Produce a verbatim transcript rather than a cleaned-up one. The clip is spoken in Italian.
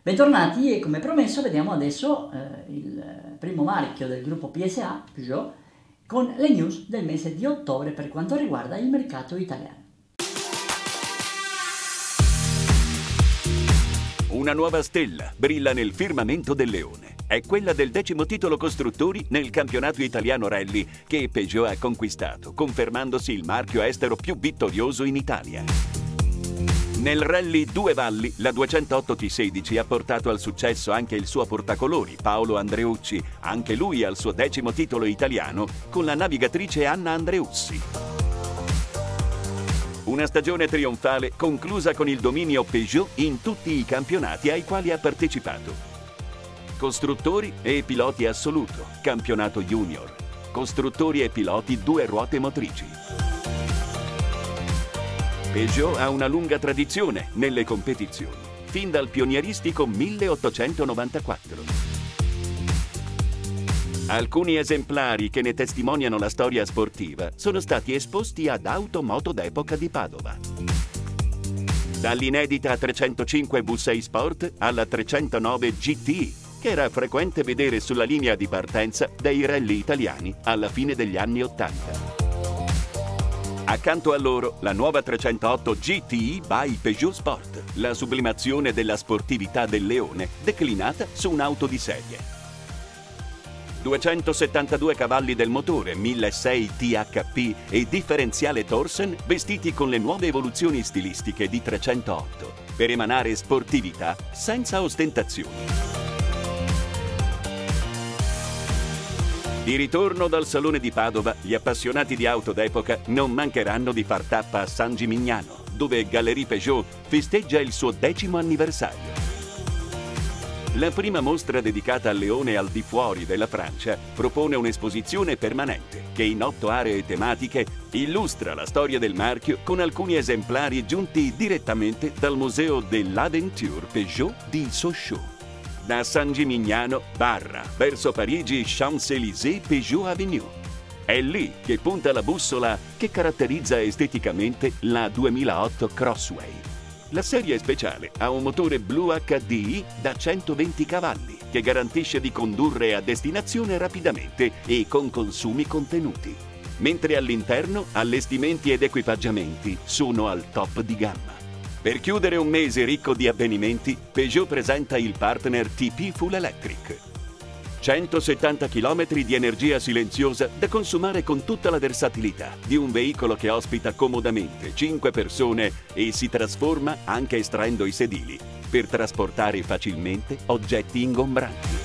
Bentornati e come promesso vediamo adesso eh, il primo marchio del gruppo P S A, Peugeot, con le news del mese di ottobre per quanto riguarda il mercato italiano. Una nuova stella brilla nel firmamento del Leone. È quella del decimo titolo costruttori nel campionato italiano rally che Peugeot ha conquistato, confermandosi il marchio estero più vittorioso in Italia. Nel rally Due Valli, la duecentotto T sedici ha portato al successo anche il suo portacolori, Paolo Andreucci, anche lui al suo decimo titolo italiano, con la navigatrice Anna Andreussi. Una stagione trionfale conclusa con il dominio Peugeot in tutti i campionati ai quali ha partecipato. Costruttori e piloti assoluto, campionato junior, costruttori e piloti due ruote motrici. Peugeot ha una lunga tradizione nelle competizioni, fin dal pionieristico milleottocentonovantaquattro. Alcuni esemplari che ne testimoniano la storia sportiva sono stati esposti ad Automoto d'Epoca di Padova. Dall'inedita trecentocinque V sei Sport alla trecentonove G T I, che era frequente vedere sulla linea di partenza dei rally italiani alla fine degli anni ottanta. Accanto a loro, la nuova trecentootto G T I by Peugeot Sport, la sublimazione della sportività del Leone declinata su un'auto di serie. duecentosettantadue cavalli del motore, milleseicento T H P e differenziale Torsen vestiti con le nuove evoluzioni stilistiche di trecentootto, per emanare sportività senza ostentazioni. Di ritorno dal Salone di Padova, gli appassionati di auto d'epoca non mancheranno di far tappa a San Gimignano, dove Galerie Peugeot festeggia il suo decimo anniversario. La prima mostra dedicata al Leone al di fuori della Francia propone un'esposizione permanente che in otto aree tematiche illustra la storia del marchio con alcuni esemplari giunti direttamente dal Museo de l'Aventure Peugeot di Sochaux. Da San Gimignano, Barra, verso Parigi, Champs-Élysées, Peugeot Avenue. È lì che punta la bussola che caratterizza esteticamente la duemilaotto Crossway. La serie speciale ha un motore Blue H D I da centoventi cavalli che garantisce di condurre a destinazione rapidamente e con consumi contenuti, mentre all'interno allestimenti ed equipaggiamenti sono al top di gamma. Per chiudere un mese ricco di avvenimenti, Peugeot presenta il partner T P Full Electric. centosettanta chilometri di energia silenziosa da consumare con tutta la versatilità di un veicolo che ospita comodamente cinque persone e si trasforma anche estraendo i sedili per trasportare facilmente oggetti ingombranti.